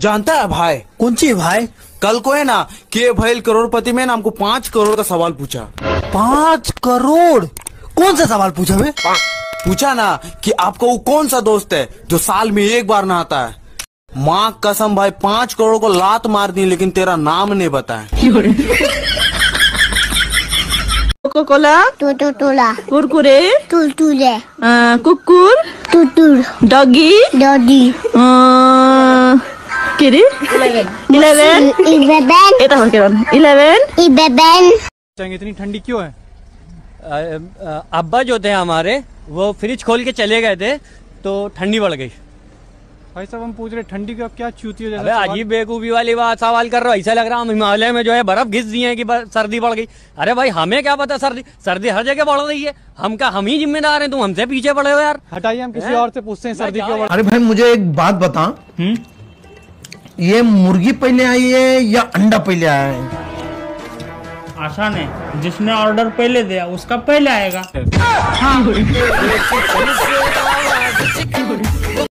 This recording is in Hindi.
जानता है भाई? कौन सी भाई? कल को है ना के भैल करोड़पति में ना हमको 5 करोड़ का सवाल पूछा। 5 करोड़? कौन सा सवाल पूछा बे? पूछा ना कि आपको वो कौन सा दोस्त है जो साल में एक बार नहाता है। माँ कसम भाई 5 करोड़ को लात मार दी लेकिन तेरा नाम नहीं बताया। कोका कोला, टोटोला, कुरकुरे, टुलटुले, कुकुर, टुटुर, डॉगी, डॉडी, किरी, 11, 11, इतनी ठंडी क्यों है? अब्बा जो थे हमारे वो फ्रिज खोल के चले गए थे तो ठंडी बढ़ गई। भाई साहब हम पूछ रहे ठंडी का क्या चूती हो? अबे अजीब बेवकूफी वाली बात सवाल कर रहा हूँ। ऐसा लग रहा है हम हिमालय में जो है बर्फ घिस दिए कि सर्दी बढ़ गई। अरे भाई हमें क्या पता, सर्दी हर जगह बढ़ रही है। हम ही जिम्मेदार हैं, तुम हमसे पीछे पड़े हो यार। हटाइए, हम किसी और से पूछते हैं सर्दी क्यों बढ़। अरे भाई मुझे एक बात बता, ये मुर्गी पहले आई है या अंडा पहले आया है? आसान है, जिसने ऑर्डर पहले दिया उसका पहले आएगा।